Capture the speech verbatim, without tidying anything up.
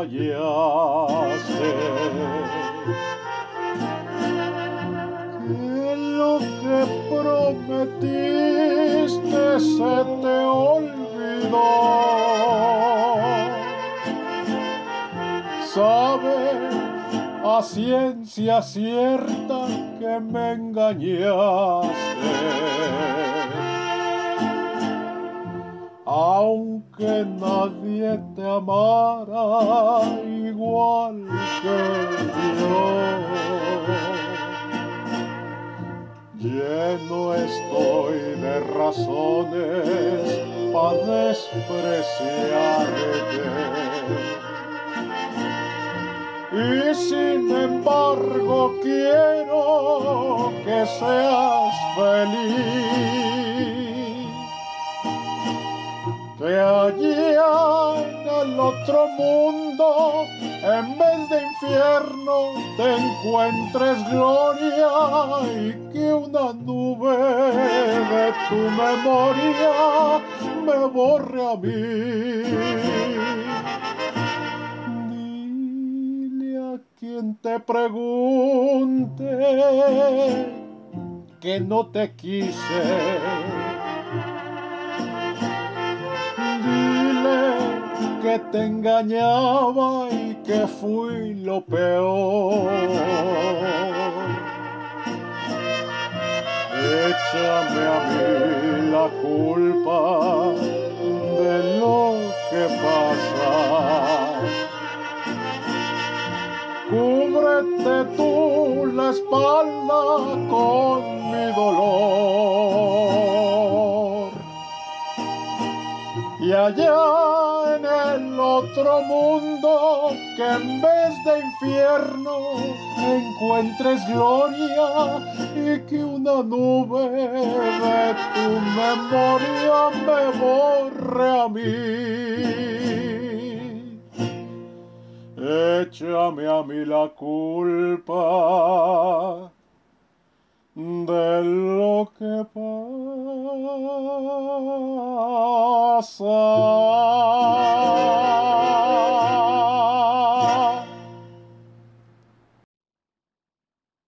fallaste, que lo que prometiste se te olvidó. Sabes a ciencia cierta que me engañaste, aunque nadie te amara igual que yo. Lleno estoy de razones para despreciarte, y sin embargo quiero que seas feliz, que allá en el otro mundo, en vez de infierno, te encuentres gloria, y que una nube de tu memoria me borre a mí. Quien te pregunte que no te quise, dile que te engañaba y que fui lo peor. Échame a mí la culpa de lo que pasa. Cúbrete tú la espalda con mi dolor, y allá en el otro mundo, que en vez de infierno encuentres gloria, y que una nube de tu memoria me borre a mí. Échame a mí la culpa de lo que pasa.